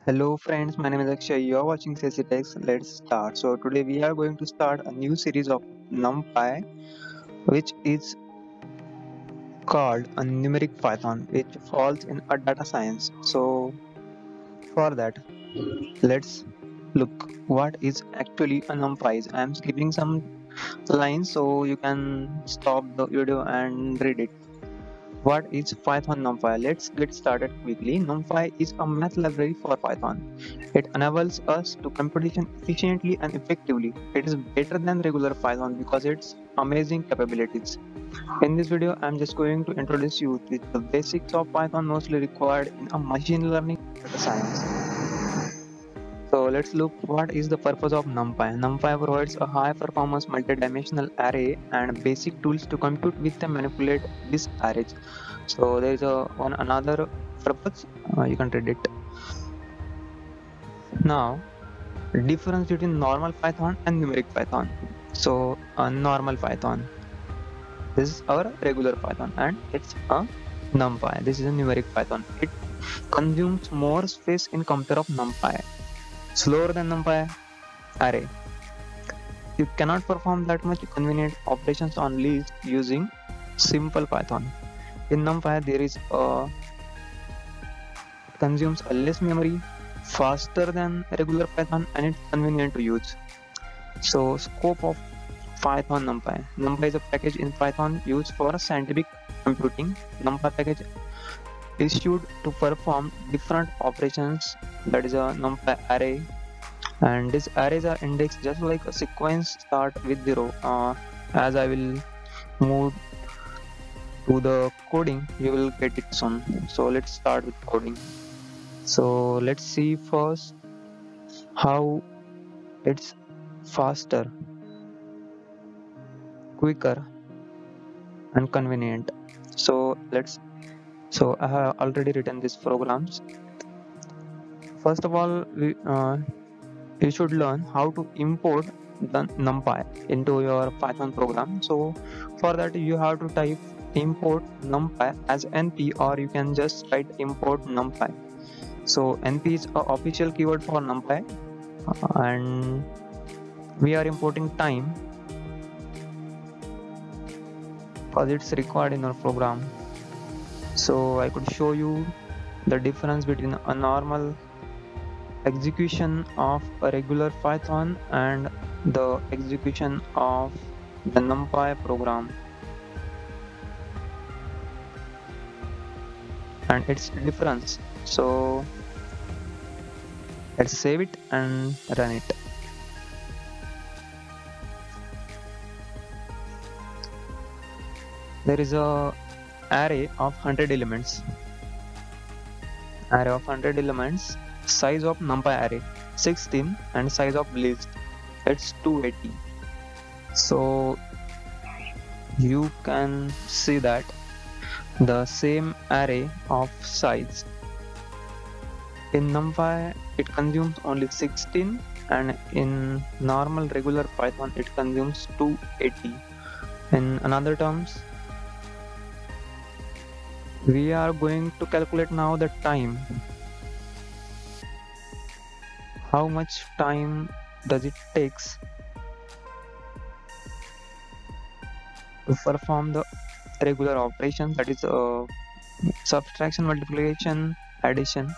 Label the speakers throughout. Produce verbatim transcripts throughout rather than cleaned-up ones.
Speaker 1: Hello friends, my name is Akshay. You are watching CCTech. Let's start. So today we are going to start a new series of NumPy, which is called a numeric Python, which falls in a data science. So for that, let's look what is actually a NumPy. I am skipping some lines so you can stop the video and read it. What is Python NumPy? Let's get started quickly. NumPy is a math library for Python. It enables us to computation efficiently and effectively. It is better than regular Python because it's amazing capabilities. In this video, I'm just going to introduce you to the basics of Python mostly required in a machine learning data science. So let's look what is the purpose of NumPy. NumPy provides a high performance multi-dimensional array and basic tools to compute with and manipulate these arrays. So there is a one another purpose, uh, you can read it. Now difference between normal Python and numeric Python. So a normal Python, this is our regular Python, and it's a NumPy. This is a numeric Python. It consumes more space in compare of NumPy. Slower than NumPy array. You cannot perform that much convenient operations on list using simple Python. In NumPy there is a it consumes a less memory, faster than regular Python, and it's convenient to use. So scope of Python NumPy. NumPy is a package in Python used for scientific computing. NumPy package issued to perform different operations, that is a NumPy array, and these arrays are indexed just like a sequence start with zero. Uh, as I will move to the coding, you will get it soon. So let's start with coding. So let's see first how it's faster, quicker and convenient. So let's so I have already written these programs. First of all, we uh, you should learn how to import the NumPy into your Python program. So for that you have to type import NumPy as np, or you can just write import NumPy. So np is a official keyword for NumPy, uh, and we are importing time because it's required in our program. So I could show you the difference between a normal execution of a regular Python and the execution of the NumPy program, and its difference. So let's save it and run it. There is a array of one hundred elements. Array of one hundred elements. Size of NumPy array sixteen, and size of list it's two eighty. So you can see that the same array of size in NumPy it consumes only sixteen, and in normal regular Python it consumes two eighty. In another terms, we are going to calculate now the time. How much time does it takes to perform the regular operation, that is uh, subtraction, multiplication, addition.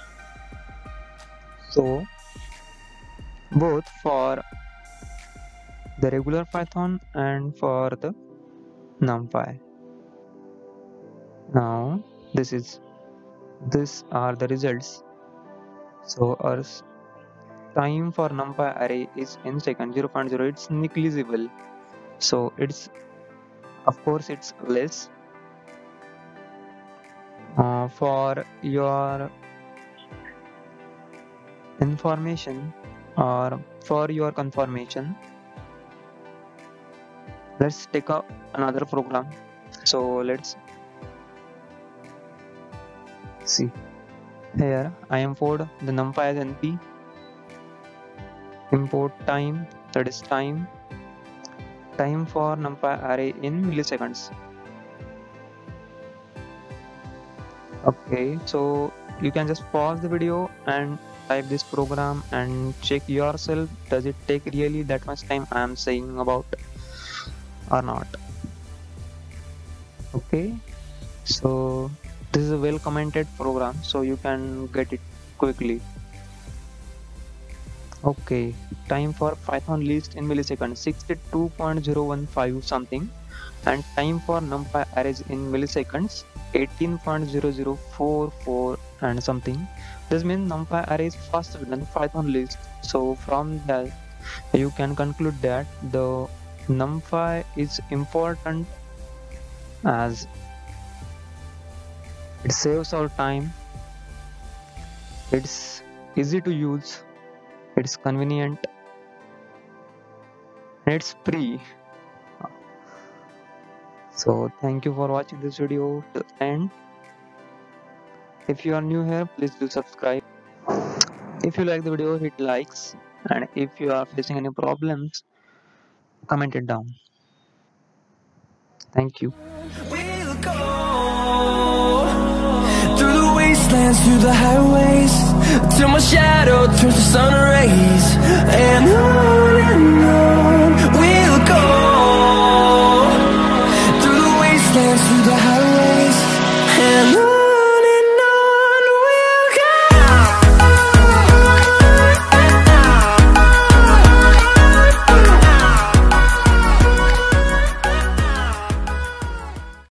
Speaker 1: So both for the regular Python and for the NumPy. Now this is these are the results. So our time for NumPy array is in second zero point zero. It's negligible, so it's of course it's less. Uh, for your information or for your confirmation, let's take up another program. So let's see. Here I import the NumPy as np, import time, that is time time for NumPy array in milliseconds. Okay, so you can just pause the video and type this program and check yourself, does it take really that much time I am saying about or not. Okay, so this is a well commented program, so you can get it quickly. Okay, time for Python list in milliseconds sixty-two point zero one five something, and time for NumPy arrays in milliseconds eighteen point zero zero four four and something. This means NumPy array is faster than Python list. So from that you can conclude that the NumPy is important as it saves our time, it's easy to use, it's convenient, and it's free. So thank you for watching this video to the end. If you are new here, please do subscribe. If you like the video, hit likes, and if you are facing any problems, comment it down. Thank you.
Speaker 2: We'll go through the wastelands, through the highways, till my shadow turns to sun rays, and on.